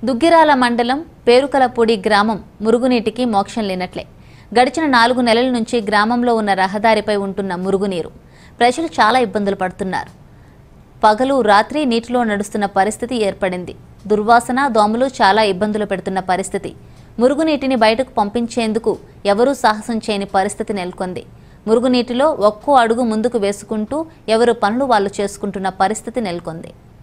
దుగ్గిరాల మండలం పేరుకలపూడి గ్రామం మురుగునీటికి మోక్షం లేనట్లే. గడిచిన 4 నెలల నుంచి గ్రామంలో ఉన్న రహదారిపై ఉంటున్న మురుగునీరు ప్రజలు చాలా ఇబ్బందులు పడుతున్నారు. పగలు రాత్రి నీటిలో నడుస్తున్న పరిస్థితి ఏర్పడింది. దుర్వాసన, దోమలు చాలా ఇబ్బందులు పెడుతున్న పరిస్థితి. మురుగునీటిని బయటకు పంపించేందుకు ఎవరూ సాహసం చేయని పరిస్థితి నెలకొంది. మురుగునీటిలో ఒక్కో అడుగు ముందుకు వేసుకుంటూ ఎవరు పనులు వాళ్ళు చేసుకుంటున్న పరిస్థితి నెలకొంది.